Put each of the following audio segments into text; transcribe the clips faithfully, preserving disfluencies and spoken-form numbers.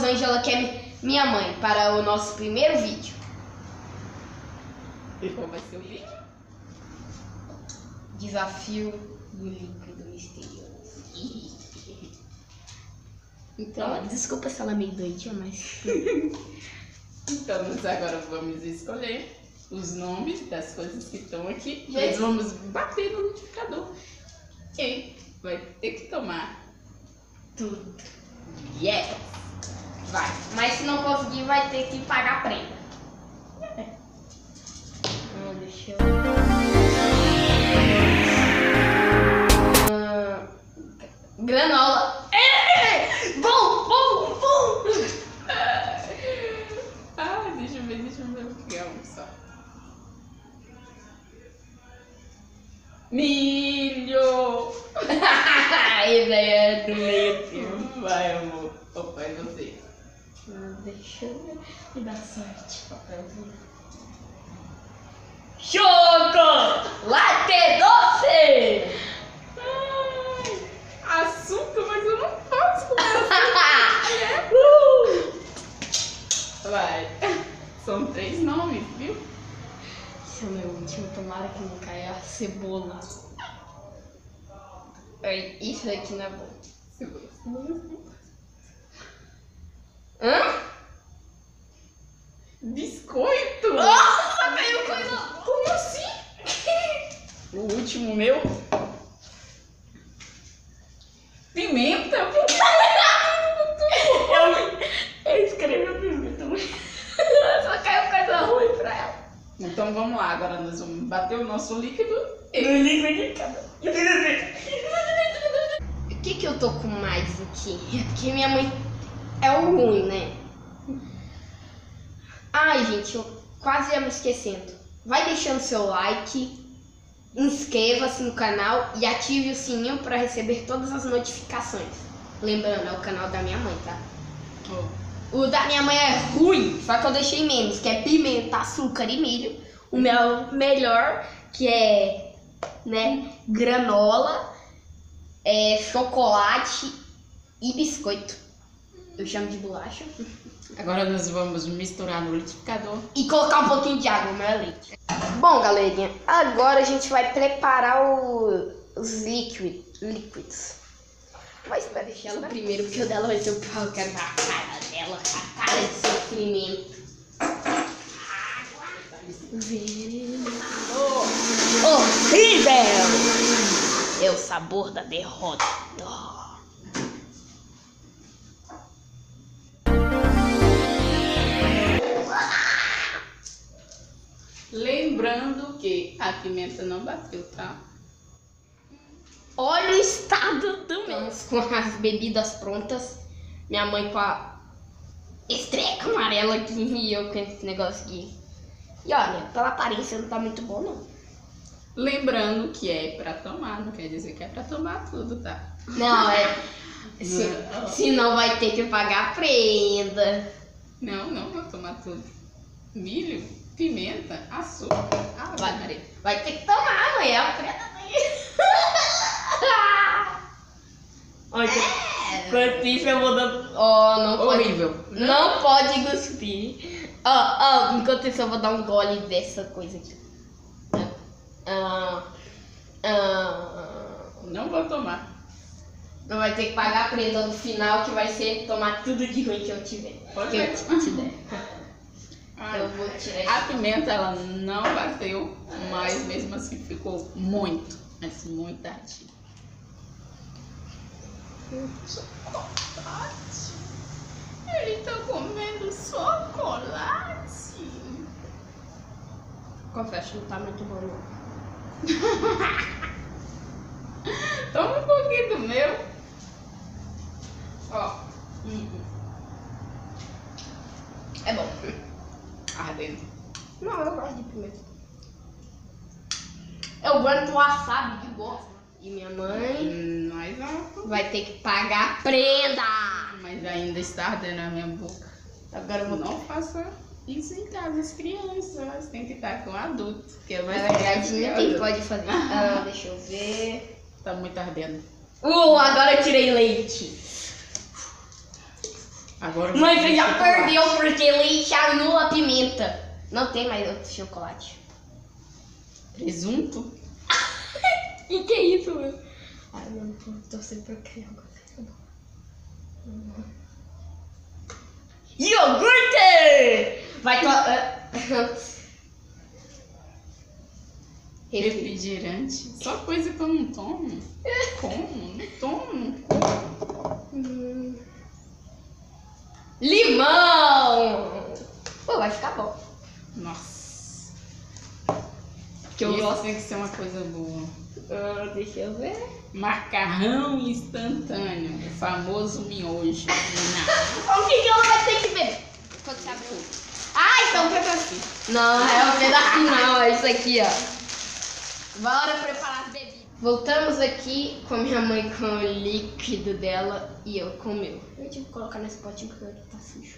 Rosângela, que é minha mãe, para o nosso primeiro vídeo. E qual vai ser o vídeo? Desafio do líquido misterioso. Então, ah, desculpa se ela é meio doidinha, mas... Então, nós agora vamos escolher os nomes das coisas que estão aqui. Gente. Nós vamos bater no liquidificador. E vai ter que tomar tudo. Yes! Vai. Mas se não conseguir, vai ter que pagar a prenda. É. Ah, deixa eu... Ah, granola. É! Bom, bom, bom! Ah, deixa eu ver, deixa eu ver o que é um só. Milho! Esse aí é do meio termo. Vai, amor. Opa, é você. Deixa eu ver. Me dá sorte. Papelzinho. Chocolate doce! Ai, açúcar, mas eu não posso comer açúcar. uh! Vai. São três nomes, viu? Esse é o meu último. Tomara que não caia a cebola. Ai, isso aqui não é bom. Cebola, cebola. Hã? Biscoito! Nossa, caiu coisa. Como assim? O último meu? Pimenta? Eu, eu escrevi pimenta. Só caiu coisa ruim pra ela. Então vamos lá, agora nós vamos bater o nosso líquido. No liquidificador. O que que eu tô com mais aqui? Porque minha mãe é o ruim, né? Ai, gente, eu quase ia me esquecendo. Vai deixando seu like, inscreva-se no canal e ative o sininho para receber todas as notificações. Lembrando, é o canal da minha mãe, tá? Oh. O da minha mãe é ruim, só que eu deixei menos, que é pimenta, açúcar e milho. O meu melhor, que é, né, granola, é, chocolate e biscoito. Eu chamo de bolacha. Agora nós vamos misturar no liquidificador. E colocar um pouquinho de água, não é leite. Bom, galerinha, agora a gente vai preparar o, os líquidos. líquidos. Mas espera, deixar ela primeiro, porque o dela vai ser o pior. Eu quero ver a cara dela, a cara de sofrimento. Veneno. Horrível! É o sabor da derrota. Lembrando que a pimenta não bateu, tá? Olha o estado do meu. Estamos com as bebidas prontas. Minha mãe com a estreca amarela aqui e eu com esse negócio aqui. E olha, pela aparência não tá muito bom, não. Lembrando que é pra tomar, não quer dizer que é pra tomar tudo, tá? Não, é... se, senão vai ter que pagar a prenda. Não, não vou tomar tudo. Milho, pimenta, açúcar. Ah, vai, Maria. Vai ter que tomar, mãe. É a prenda dele. Olha, enquanto isso eu vou dar... Ó, oh, não pode... Horrível. Não pode cuspir. Ó, oh, ó, oh, enquanto isso eu vou dar um gole dessa coisa aqui. Ah, ah, não vou tomar. Não vai ter que pagar a prenda no final, que vai ser tomar tudo de ruim que eu tiver. Pode que eu te, te der. Ai, eu vou tirar a pimenta ela não bateu, mas mesmo assim ficou muito, mas muito ativa. Chocolate. Ele tá comendo chocolate. Confesso, não tá muito bom não. Toma um pouquinho do meu. Ó. É bom. Ardendo. Não, eu gosto de pimenta. Eu gosto do wasabi de gosto. E minha mãe Mas não. vai ter que pagar a prenda. Mas ainda está ardendo na minha boca. Agora eu vou... Não faça isso em casa, as crianças. Tem que estar com adultos. Que é mais Na verdade, ninguém pode fazer. Ah, deixa eu ver. Tá muito ardendo. Uh, agora eu tirei leite. Agora Mas você você já chocolate. perdeu porque leite anula a pimenta. Não tem mais outro chocolate. Presunto? E que é isso, meu? Ai, mano, tô torcendo pra criar agora. Iogurte! Vai tomar. Refrigerante? Só coisa que eu não tomo. Como? Não tomo, não como. Hum. Limão! Pô, vai ficar bom. Nossa. Que eu Esse gosto. tem que ser uma coisa boa. Ah, deixa eu ver. Macarrão instantâneo. O famoso miojo. Não. O que, que ela vai ter que ver? Quando você abre o. Ah, então foi pra aqui. Não, é o pedacinho não, é isso aqui, ó. Bora preparar as bebidas. Voltamos aqui com a minha mãe com o líquido dela e eu com o meu. Eu tive que colocar nesse potinho porque ele tá sujo.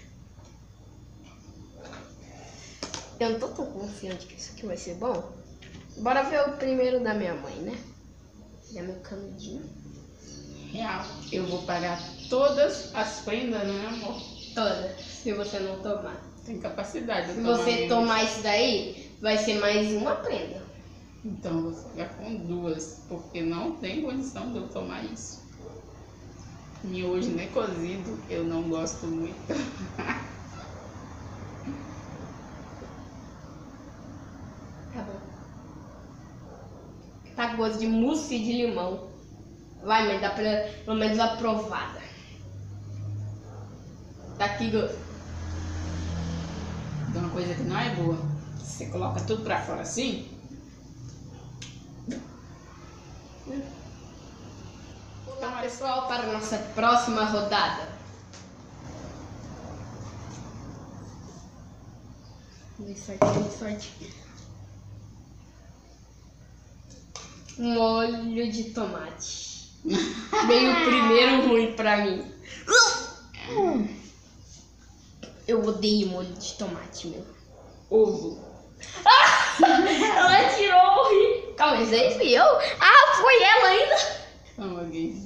Eu não tô tão confiante que isso aqui vai ser bom. Bora ver o primeiro da minha mãe, né? Já meu canudinho. Real. Eu vou pagar todas as prendas, né, amor? Toda, se você não tomar. Tem capacidade de Se tomar você menos. tomar isso daí, vai ser mais uma prenda. Então eu vou ficar com duas, porque não tem condição de eu tomar isso. Miojo nem cozido, eu não gosto muito. Tá bom. Tá com gosto de mousse de limão. Vai, mas dá pra pelo menos aprovada. Tá aqui gosto. Então uma coisa que não é boa. Você coloca tudo pra fora assim. Olá pessoal, para a nossa próxima rodada. Dei certinho, dei certinho. Molho de tomate. Veio o primeiro ruim pra mim. Eu odeio molho de tomate, meu. Ovo. Ela tirou o rim. Calma, esse aí fui eu? Ah, foi ela ainda. Vamos aqui.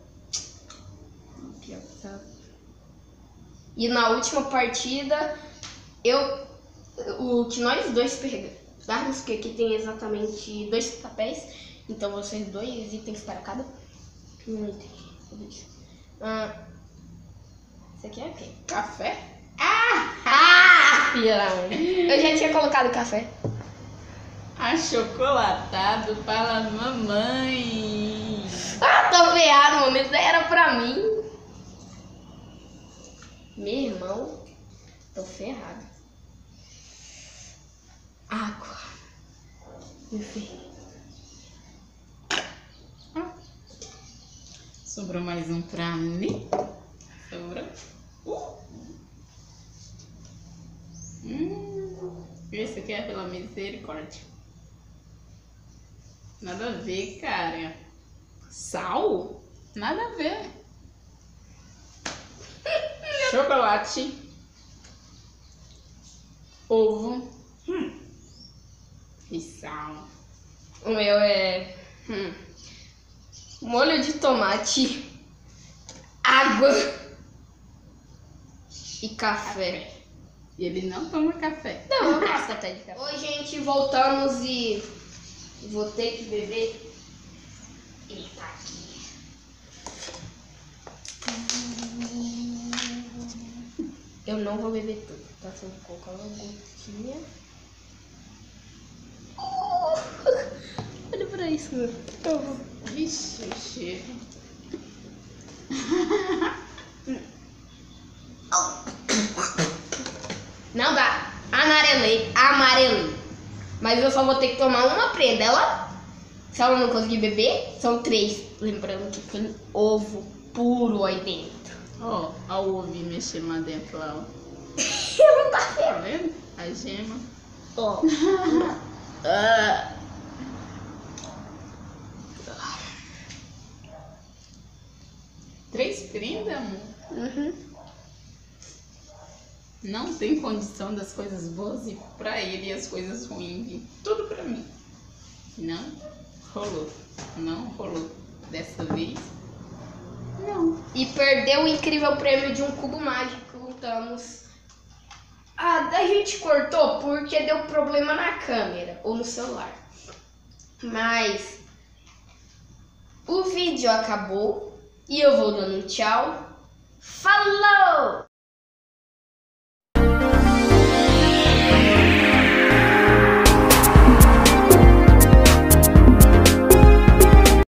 E na última partida, eu, o que nós dois pegamos, porque aqui tem exatamente dois papéis, então vocês dois itens para cada. Um item. Ah, esse aqui é o quê? Café? Ah, filha da mãe. Eu já tinha colocado café. Achocolatado para a mamãe. Ah, tô ferrado, mano. Isso daí era pra mim. Meu irmão, tô ferrado. Água. Enfim. Ah. Sobrou mais um pra mim. Sobrou. Uh. Hum. Esse aqui é pela misericórdia. Nada a ver, cara. Sal? Nada a ver. Chocolate. Ovo. Hum. E sal. O meu é hum, molho de tomate, água e café. E ele não toma café. Não, eu gosto até de café. Oi, gente, voltamos e vou ter que beber. Ele tá aqui. Eu não vou beber tudo, tá? Só vou colocar uma gotinha. Oh, olha pra isso, meu. Eu vou. Vixe, o cheiro. Não dá. Amarelei, amarelei. Mas eu só vou ter que tomar uma prenda. Ela, se ela não conseguir beber, são três. Lembrando que tem ovo puro aí dentro. Ó, ó o ovinho mexendo lá dentro, lá, ó. Não tá Tá certo. vendo? A gema. Ó. Ah. Três prendas, amor. Uhum. Não tem condição das coisas boas ir pra ele e as coisas ruins vir tudo pra mim. Não rolou. Não rolou. Dessa vez, não. E perdeu o incrível prêmio de um cubo mágico. voltamos. Ah, a gente cortou porque deu problema na câmera ou no celular. Mas o vídeo acabou e eu vou dando um tchau. Falou!